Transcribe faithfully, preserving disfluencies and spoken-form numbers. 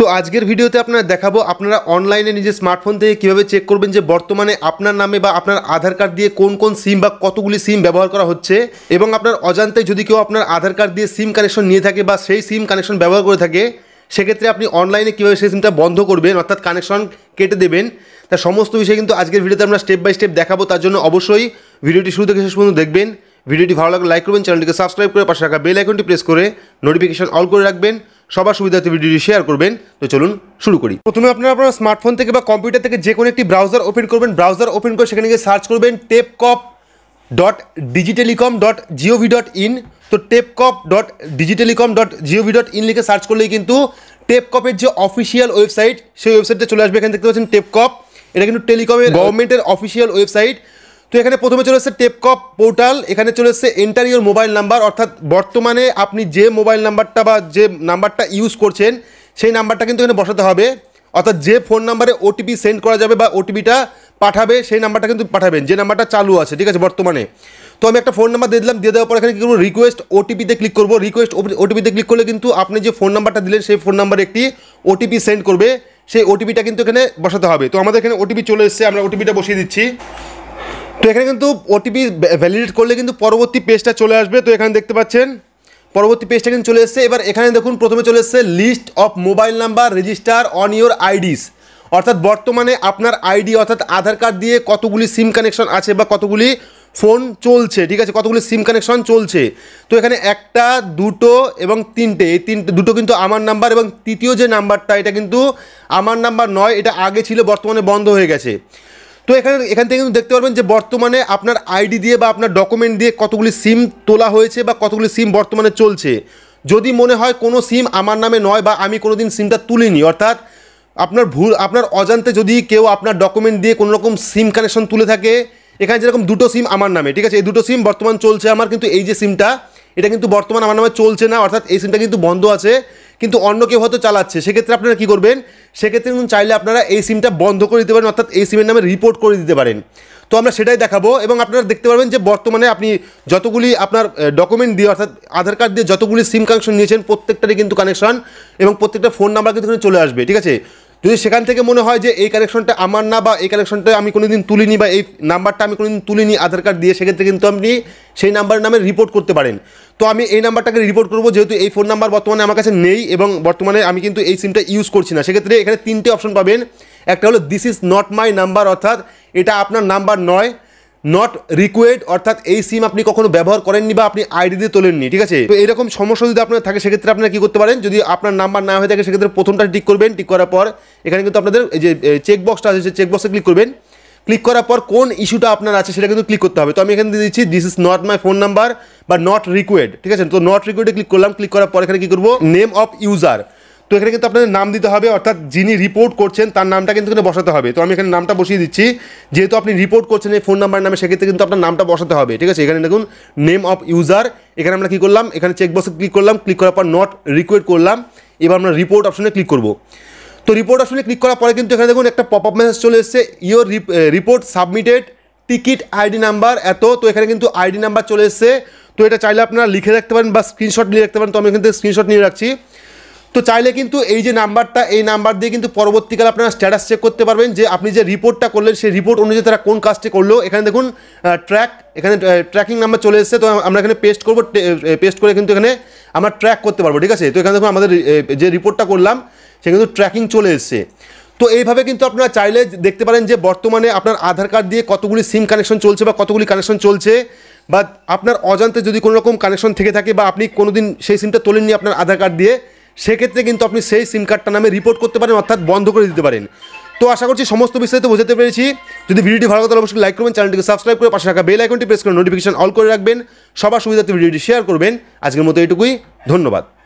তো আজকের ভিডিওতে আপনারা দেখাবো আপনারা অনলাইনে নিজের স্মার্টফোন থেকে কীভাবে চেক করবেন যে বর্তমানে আপনার নামে বা আপনার আধার কার্ড দিয়ে কোন কোন সিম বা কতগুলি সিম ব্যবহার করা হচ্ছে, এবং আপনার অজান্তে যদি কেউ আপনার আধার কার্ড দিয়ে সিম কানেকশন নিয়ে থাকে বা সেই সিম কানেকশন ব্যবহার করে থাকে, সেক্ষেত্রে আপনি অনলাইনে কীভাবে সেই সিমটা বন্ধ করবেন অর্থাৎ কানেকশন কেটে দেবেন, তার সমস্ত বিষয় কিন্তু আজকের ভিডিওতে আমরা স্টেপ বাই স্টেপ দেখাবো। তার জন্য অবশ্যই ভিডিওটি শুরু থেকে শেষ পর্যন্ত দেখবেন। ভিডিওটি ভালো লাগলে লাইক করবেন, চ্যানেলটিকে সাবস্ক্রাইব করে পাশে রাখা বেল আইকনটি প্রেস করে নোটিফিকেশন অল করে রাখবেন, সবার সুবিধার্থে ভিডিওটি শেয়ার করবেন। তো চলুন শুরু করি। প্রথমে আপনারা আপনার স্মার্টফোন থেকে বা কম্পিউটার থেকে যে কোনো একটি ব্রাউজার ওপেন করবেন। ব্রাউজার ওপেন করে সেখানে গিয়ে সার্চ করবেন TAFCOP dot dgtelecom dot gov dot in. তো TAFCOP dot dgtelecom dot gov dot in লিখে সার্চ করলেই কিন্তু টেপকপের যে অফিসিয়াল ওয়েবসাইট সেই ওয়েবসাইটটা চলে আসবে। এখানে দেখতে পাচ্ছেন টেপকপ, এটা কিন্তু টেলিকমের গভর্নমেন্টের অফিসিয়াল ওয়েবসাইট। তো এখানে প্রথমে চলে এসেছে টেপকপ পোর্টাল, এখানে চলে এসেছে এন্টার ইউর মোবাইল নাম্বার, অর্থাৎ বর্তমানে আপনি যে মোবাইল নাম্বারটা বা যে নাম্বারটা ইউজ করছেন সেই নাম্বারটা কিন্তু এখানে বসাতে হবে, অর্থাৎ যে ফোন নাম্বারে ওটিপি সেন্ড করা যাবে বা ওটিপিটা পাঠাবে সেই নাম্বারটা কিন্তু পাঠাবেন যে নাম্বারটা চালু আছে, ঠিক আছে বর্তমানে। তো আমি একটা ফোন নাম্বার দিয়ে দিলাম, দিয়ে দেওয়ার পর এখানে কী করবো, রিকোয়েস্ট ওটিপিতে ক্লিক করবো। রিকোয়েস্ট ওটিপিতে ক্লিক করলে কিন্তু আপনি যে ফোন নাম্বারটা দিলেন সেই ফোন নাম্বারে একটি ওটিপি সেন্ড করবে, সেই ওটিপিটা কিন্তু এখানে বসাতে হবে। তো আমাদের এখানে ওটিপি চলে এসেছে, আমরা ওটিপিটা বসিয়ে দিচ্ছি। তো এখানে কিন্তু ওটিপি ভ্যালিডেট করলে কিন্তু পরবর্তী পেজটা চলে আসবে। তো এখানে দেখতে পাচ্ছেন পরবর্তী পেজটা কিন্তু চলে এসেছে। এবার এখানে দেখুন প্রথমে চলে এসেছে list of mobile number register on your IDs, অর্থাৎ বর্তমানে আপনার আইডি অর্থাৎ আধার কার্ড দিয়ে কতগুলি সিম কানেকশন আছে বা কতগুলি ফোন চলছে, ঠিক আছে, কতগুলি সিম কানেকশন চলছে। তো এখানে একটা, দুটো এবং তিনটে, এই তিনটে দুটো কিন্তু আমার নাম্বার, এবং তৃতীয় যে নাম্বারটা এটা কিন্তু আমার নাম্বার নয়, এটা আগে ছিল বর্তমানে বন্ধ হয়ে গেছে। তো এখানে এখান থেকে কিন্তু দেখতে পারবেন যে বর্তমানে আপনার আইডি দিয়ে বা আপনার ডকুমেন্ট দিয়ে কতগুলি সিম তোলা হয়েছে বা কতগুলি সিম বর্তমানে চলছে। যদি মনে হয় কোনো সিম আমার নামে নয় বা আমি কোনো দিন সিমটা তুলিনি, অর্থাৎ আপনার ভুল আপনার অজান্তে যদি কেউ আপনার ডকুমেন্ট দিয়ে কোনো রকম সিম কানেকশন তুলে থাকে, এখানে যেরকম দুটো সিম আমার নামে, ঠিক আছে, এই দুটো সিম বর্তমান চলছে আমার, কিন্তু এই যে সিমটা এটা কিন্তু বর্তমান আমার নামে চলছে না, অর্থাৎ এই সিমটা কিন্তু বন্ধ আছে, কিন্তু অন্য কেউ হয়তো চালাচ্ছে। সেক্ষেত্রে আপনারা কী করবেন, সেক্ষেত্রে কিন্তু চাইলে আপনারা এই সিমটা বন্ধ করে দিতে পারেন, অর্থাৎ এই সিমের নামে রিপোর্ট করে দিতে পারেন। তো আমরা সেটাই দেখাবো, এবং আপনারা দেখতে পারবেন যে বর্তমানে আপনি যতগুলি আপনার ডকুমেন্ট দিয়ে অর্থাৎ আধার কার্ড দিয়ে যতগুলি সিম কানেকশন নিয়েছেন প্রত্যেকটারই কিন্তু কানেকশন এবং প্রত্যেকটা ফোন নাম্বার কিন্তু চলে আসবে, ঠিক আছে। যদি সেখান থেকে মনে হয় যে এই কানেকশনটা আমার না বা এই কানেকশনটা আমি কোনোদিন তুলিনি বা এই নাম্বারটা আমি কোনোদিন তুলিনি আধার কার্ড দিয়ে, সেক্ষেত্রে কিন্তু আপনি সেই নাম্বারের নামে রিপোর্ট করতে পারেন। তো আমি এই নাম্বারটাকে রিপোর্ট করবো, যেহেতু এই ফোন নাম্বার বর্তমানে আমার কাছে নেই এবং বর্তমানে আমি কিন্তু এই সিমটা ইউজ করছি না। সেক্ষেত্রে এখানে তিনটে অপশন পাবেন, একটা হলো this is not my number, অর্থাৎ এটা আপনার নাম্বার নয়, নট রিকোয়েড, অর্থাৎ এই সিম আপনি কখনো ব্যবহার করেননি বা আপনি আইডি দিয়ে তোলেননি, ঠিক আছে। তো এরকম সমস্যা যদি আপনার থাকে সেক্ষেত্রে আপনারা কী করতে পারেন, যদি আপনার নাম্বার না হয়ে থাকে সেক্ষেত্রে প্রথমটা টিক করবেন। টিক করার পর এখানে কিন্তু আপনাদের এই যে চেকবক্সটা আছে সেই চেকবক্সে ক্লিক করবেন। ক্লিক করার পর কোন ইস্যুটা আপনার আছে সেটা কিন্তু ক্লিক করতে হবে। তো আমি এখানে দিয়ে দিচ্ছি this is not my phone number বা নট রিকোয়েড, ঠিক আছে। তো নট রিকোয়েডে ক্লিক করলাম। ক্লিক করার পর এখানে কী করবো, নেম অফ ইউজার, তো এখানে কিন্তু আপনাদের নাম দিতে হবে, অর্থাৎ যিনি রিপোর্ট করছেন তার নামটা কিন্তু এখানে বসাতে হবে। তো আমি এখানে নামটা বসিয়ে দিচ্ছি, যেহেতু আপনি রিপোর্ট করছেন এই ফোন নাম্বার নামে, সেক্ষেত্রে কিন্তু আপনার নামটা বসাতে হবে, ঠিক আছে। এখানে দেখুন নেম অফ ইউজার, এখানে আমরা কী করলাম, এখানে চেকবক্সে ক্লিক করলাম। ক্লিক করার পর নট রিকোয়েড করলাম। এবার আমরা রিপোর্ট অপশনে ক্লিক করব। তো রিপোর্ট অপশনে ক্লিক করার পরে কিন্তু এখানে দেখুন একটা পপ আপ মেসেজ চলে এসেছে, your report submitted, ticket ID number এত। তো এখানে কিন্তু আইডি নাম্বার চলে এসেছে। তো এটা চাইলে আপনারা লিখে রাখতে পারেন বা স্ক্রিনশট নিয়ে রাখতে পারেন। তো আমি এখান থেকে স্ক্রিনশট নিয়ে রাখছি। তো চাইলে কিন্তু এই যে নাম্বারটা, এই নাম্বার দিয়ে কিন্তু পরবর্তীকালে আপনারা স্ট্যাটাস চেক করতে পারবেন যে আপনি যে রিপোর্টটা করলেন সেই রিপোর্ট অনুযায়ী তারা কোন কাজটি করলো। এখানে দেখুন ট্র্যাক, এখানে ট্র্যাকিং নাম্বার চলে এসেছে। তো আমরা এখানে পেস্ট করবো, পেস্ট করে কিন্তু এখানে আমরা ট্র্যাক করতে পারবো, ঠিক আছে। তো এখানে দেখুন আমাদের যে রিপোর্টটা করলাম সে কিন্তু ট্র্যাকিং চলে এসেছে। তো এইভাবে কিন্তু আপনারা চাইলে দেখতে পারেন যে বর্তমানে আপনার আধার কার্ড দিয়ে কতগুলি সিম কানেকশন চলছে বা কতগুলি কানেকশন চলছে, বা আপনার অজান্তে যদি কোনো রকম কানেকশন থেকে থাকে বা আপনি কোনোদিন সেই সিমটা তোলেননি আপনার আধার কার্ড দিয়ে, সেক্ষেত্রে কিন্তু আপনি সেই সিম কার্ডটা নামে রিপোর্ট করতে পারেন, অর্থাৎ বন্ধ করে দিতে পারেন। তো আশা করছি সমস্ত বিস্তারিত বোঝাতে পেরেছি। যদি ভিডিওটি ভালো লাগে অবশ্যই লাইক করবেন, চ্যানেলটিকে সাবস্ক্রাইব করে পাশে রাখা বেল আইকনটি প্রেস করে নোটিফিকেশন অল করে রাখবেন, সবার সুবিধার্থে ভিডিওটি শেয়ার করবেন। আজকের মতো এইটুকুই, ধন্যবাদ।